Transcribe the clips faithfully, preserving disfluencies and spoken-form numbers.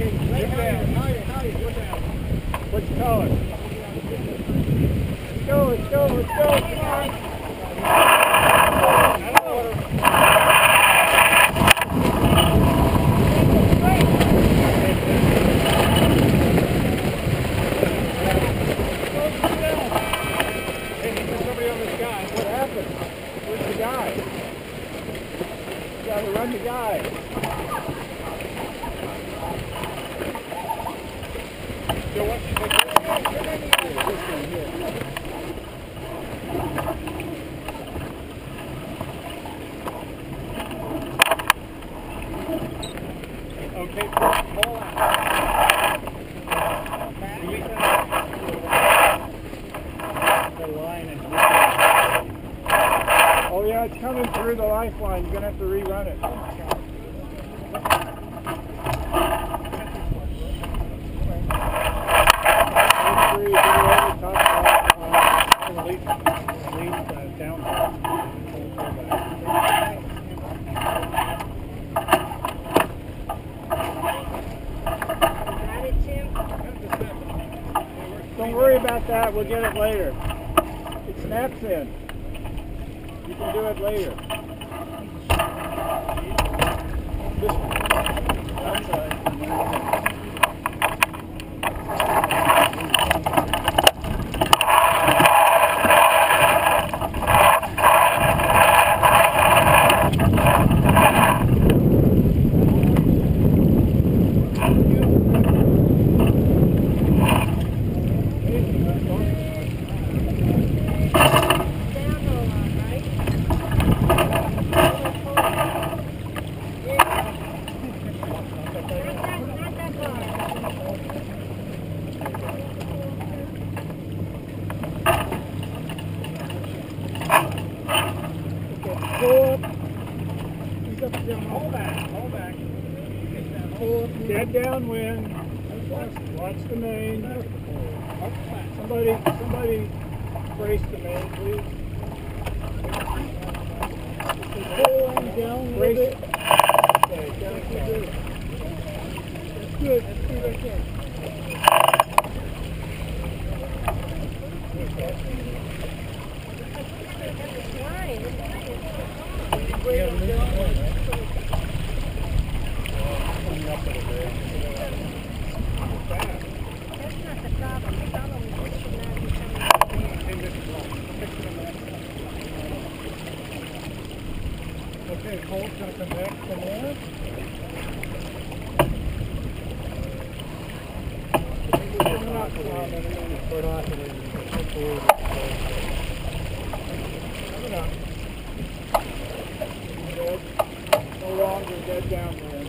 Get down. Howdy, howdy, go down. What you call it? Let's go, let's go, let's go. Come on. I don't know. Hey, there's somebody on this guy. What happened? Where's the guy? You gotta run the guy. So what? Okay, pull out. The line is. Oh yeah, it's coming through the lifeline. You're gonna have to rerun it. Don't worry about that, we'll get it later. It snaps in. You can do it later. This one. Outside. Hold back, hold back. Dead downwind. Watch, watch the main. Somebody, somebody brace the main, please. Down, brace it. Okay, down, down. That's good. That's good right there. Okay, Cole's going to connect from there. We're not going to put off it in Coming up. Dead. No longer dead down there.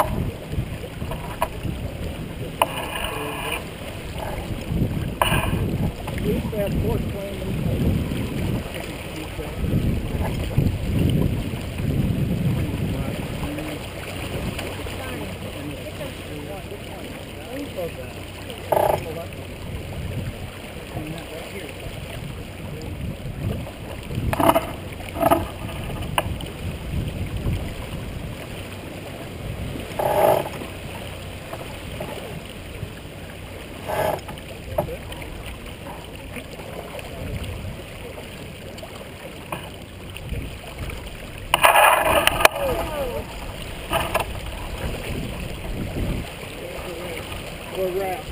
At least they have four planes. We're wrapped.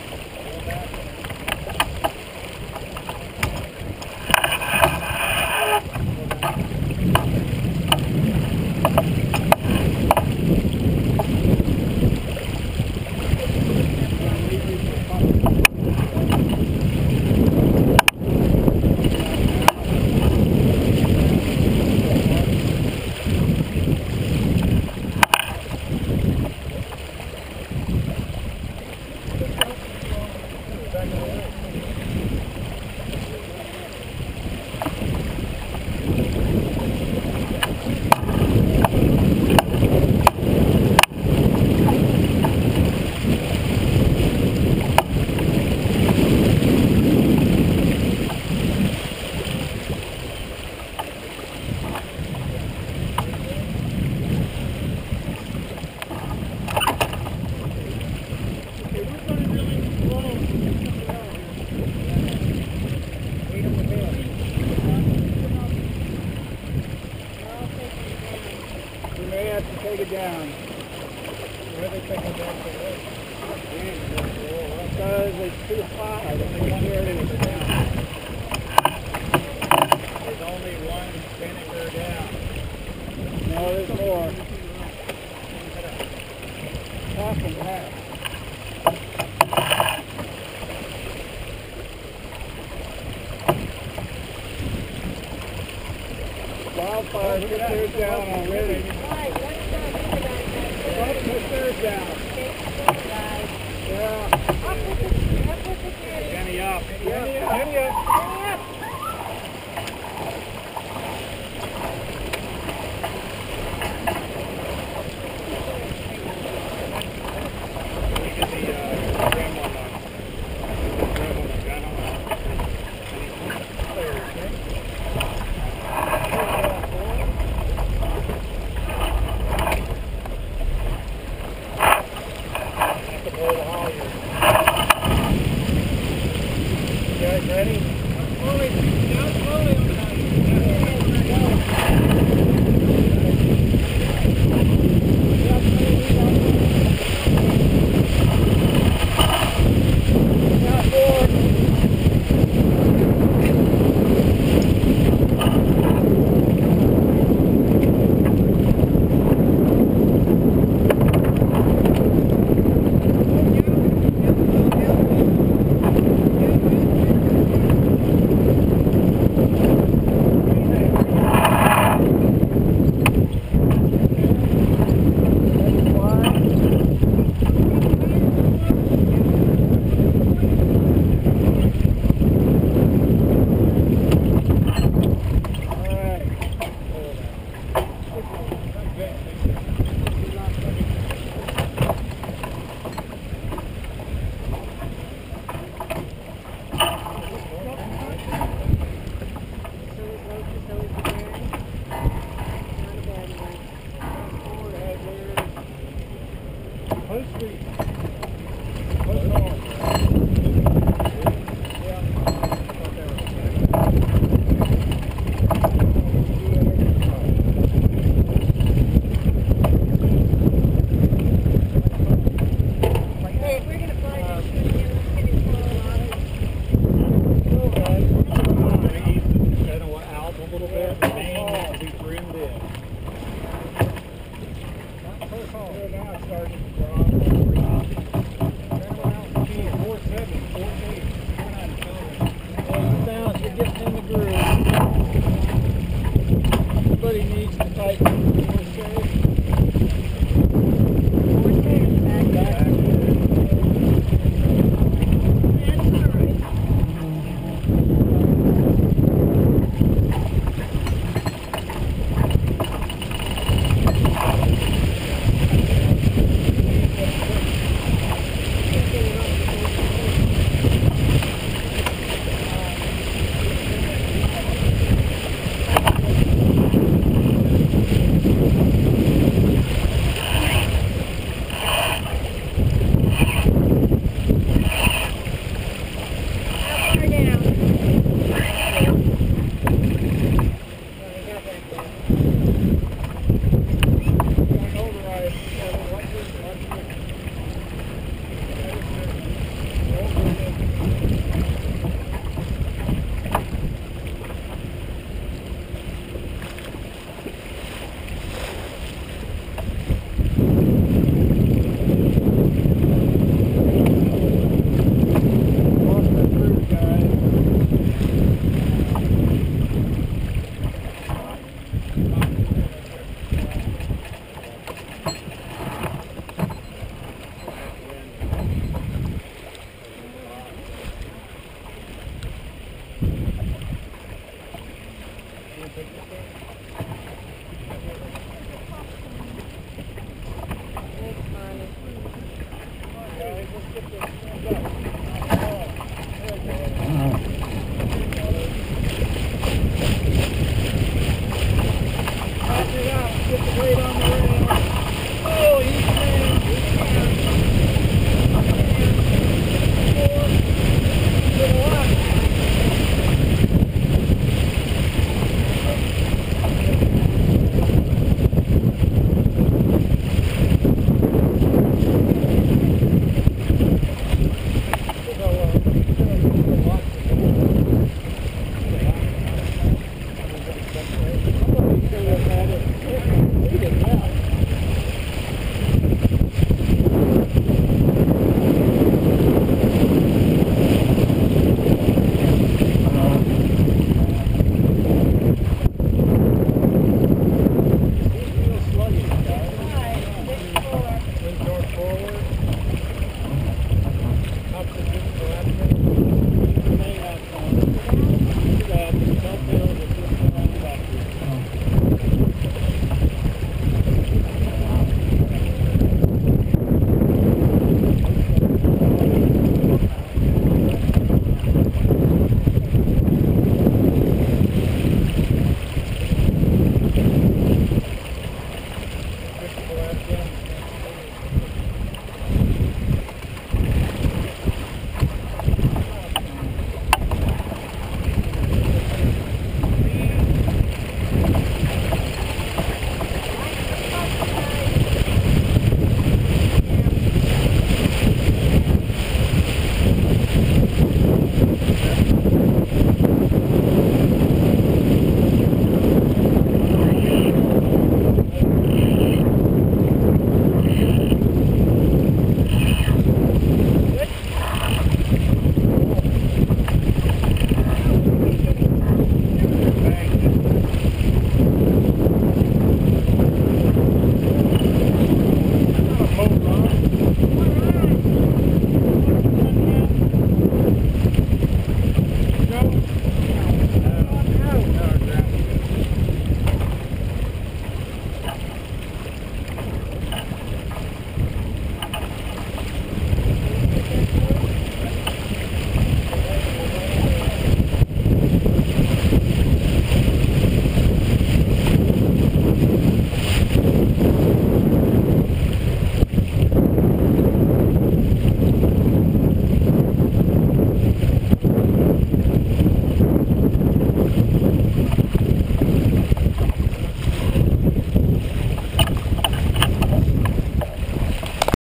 Let's go. down. Where they think about the because it's too high. There's only one vinegar down. There's only one vinegar down. No, there's more. Half and half. Wildfire, put theirs down already. Alright, let's go. Let's put theirs down. Yeah. Up with the tree, up with the tree. Jenny up. Jenny up. Jenny up. Jenny up. You guys ready?